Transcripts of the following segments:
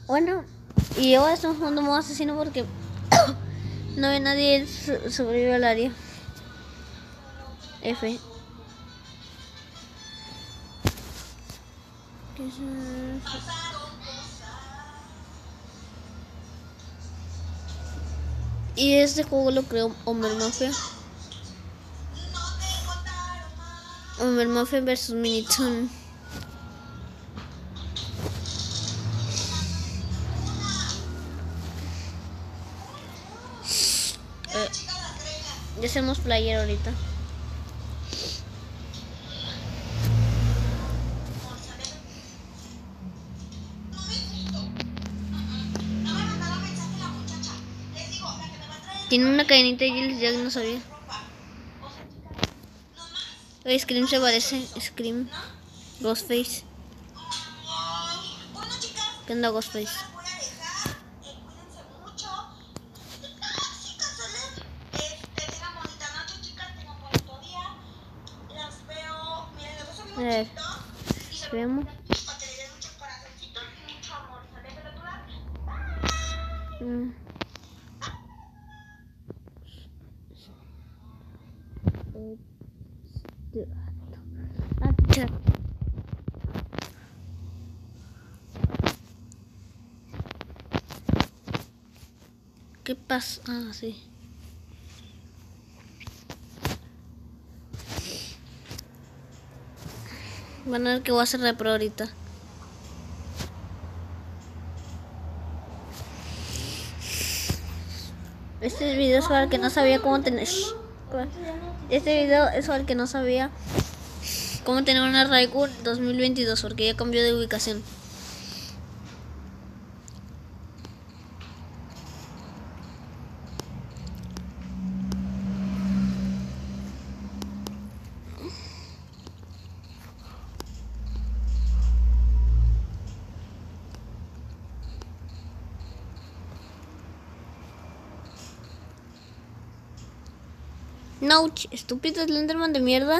Bueno, y ahora estamos jugando modo asesino porque no ve nadie sobrevive al área. F. ¿Qué es eso? Y este juego lo creó Homer Mafia. Homer Mafia vs Minitoon. Ya hacemos player ahorita. Tiene una cadenita y ya no sabía. Oye, Scream se parece. Scream. Ghostface. ¿Qué onda, Ghostface? A ver. Veamos. ¿Qué pasa? Ah, sí. Van a ver que voy a hacer repro ahorita. Este video es para el que no sabía cómo tener... Este video es para el que no sabía cómo tener una Raikou 2022 porque ya cambió de ubicación. No, estúpido Slenderman de mierda.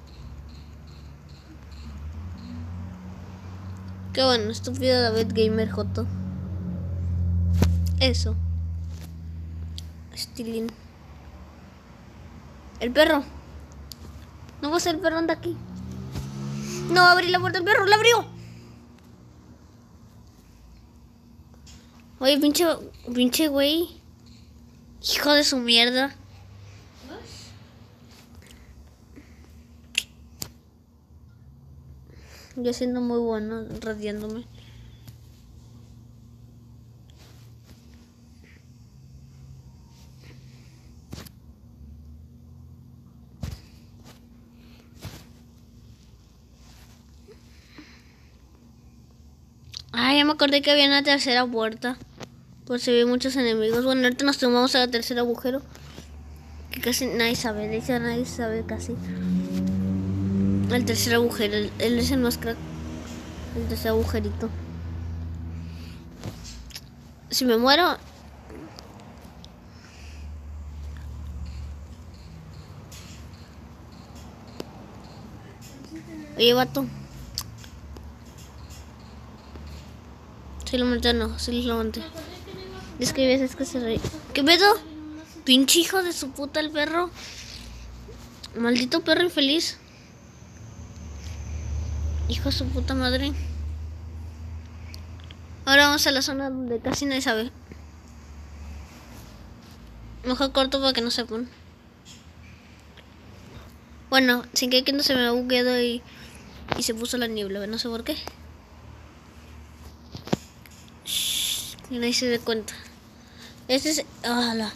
Qué bueno, estúpido David Gamer Joto. Eso. Stilin. El perro. No va a ser el perro, anda aquí. No, abrí la puerta del perro, la abrió. Oye, pinche güey. Hijo de su mierda. Yo siendo muy bueno, radiándome. Ah, ya me acordé que había una tercera puerta. Por si había muchos enemigos. Bueno, ahorita nos tomamos a la tercer agujero. Que casi nadie sabe. De hecho, nadie sabe casi. El tercer agujero. Él es el más crack. El tercer agujerito. Si me muero... Oye, vato. Si lo maté, no. Si lo maté. Es que hay veces que se reí. ¿Qué pedo? Pinche hijo de su puta el perro. Maldito perro infeliz. Hijo de su puta madre. Ahora vamos a la zona donde casi nadie sabe. Mejor corto para que no sepan. Bueno, sin que no se me ha bugueado y se puso la niebla. No sé por qué. Shh, que nadie se dé cuenta. Este es... ¡Hala!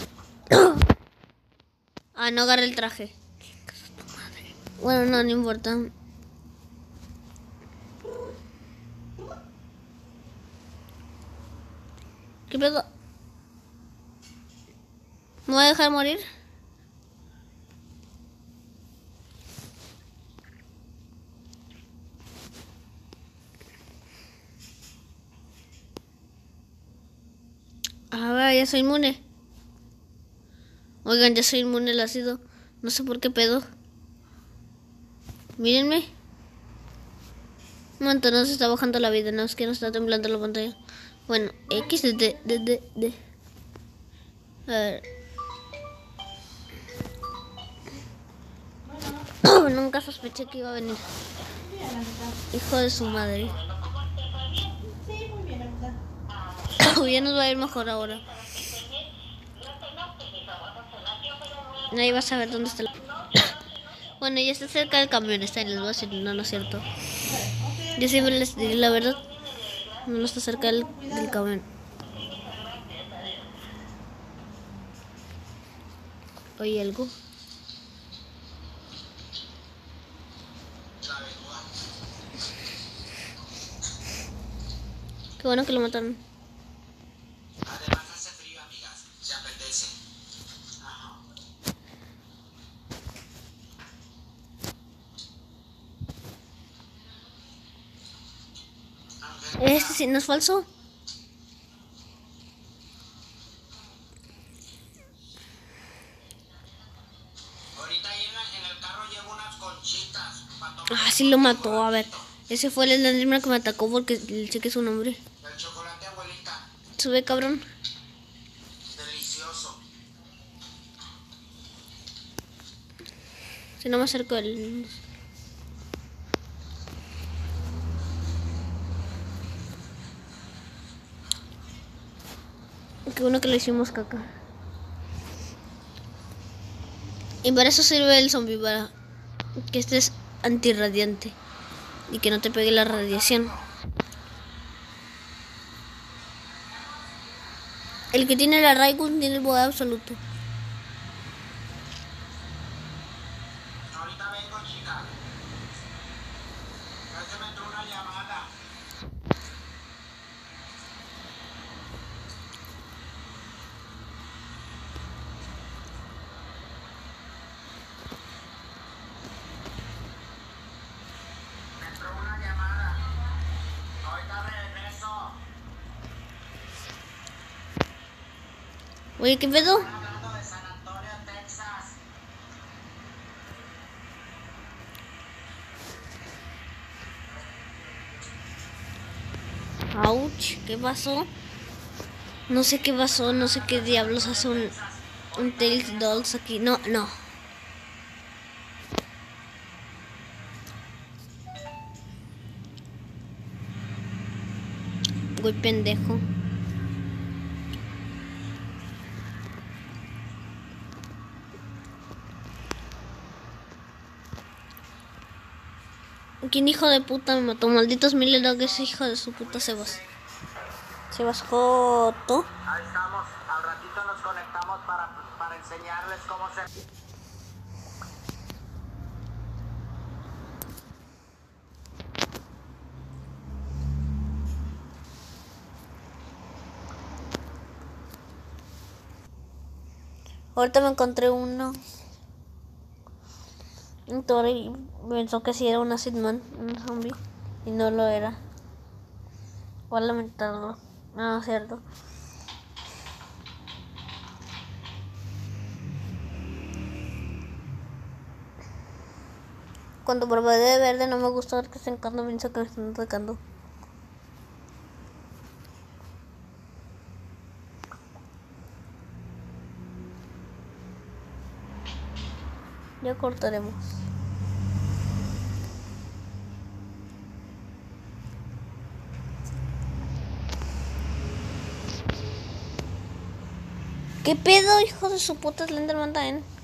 Ah, no agarré el traje. Bueno, no importa. ¿Qué pedo? ¿Me voy a dejar morir? A ver, ya soy inmune. Oigan, ya soy inmune al ácido. No sé por qué pedo. Mírenme. Un montón, nos está bajando la vida. No, es que nos está temblando la pantalla. Bueno, X de. A ver. Nunca sospeché que iba a venir. Hijo de su madre. Ya nos va a ir mejor ahora. Nadie va a saber dónde está el... Bueno, ya está cerca del camión. Está en el bosque. No, no es cierto. Yo siempre les diré la verdad. No está cerca del camión. ¿Oye algo? Qué bueno que lo mataron. Además hace frío, amigas. Se apetece. Ajá. Este sí no es falso. Ahorita ahí en el carro llevo unas conchitas para tomar. Ah, sí lo mató. A ver. Ese fue el Slenderman que me atacó porque chequé su nombre. El chocolate, abuelita. Sube, cabrón. Delicioso. Si no me acerco al... Qué bueno que lo hicimos caca. Y para eso sirve el zombie, para que estés antirradiante y que no te pegue la radiación. El que tiene la Raygun tiene el poder absoluto. Ahorita vengo, chica. Es que me entró una llamada. Me entró una llamada. Ahorita regreso. Oye, ¿qué pedo? Hablando de San Antonio, Texas. Ouch, ¿qué pasó? No sé qué pasó, no sé qué diablos hace un Tails Dolls aquí. No, no. Güey, pendejo. ¿Quién hijo de puta me mató? Malditos Miller, que ese hijo de su puta Sebas. Sebas Joto. Ahí estamos. Al ratito nos conectamos para enseñarles cómo se... Ahorita me encontré uno. Un toro y pensó que sí era un Acid Man, un zombie. Y no lo era. Voy a lamentarlo. No, es cierto. Cuando probé de verde no me gusta ver que estén cuando pienso que me están atacando. Ya cortaremos. ¿Qué pedo, hijo de su puta Slenderman también?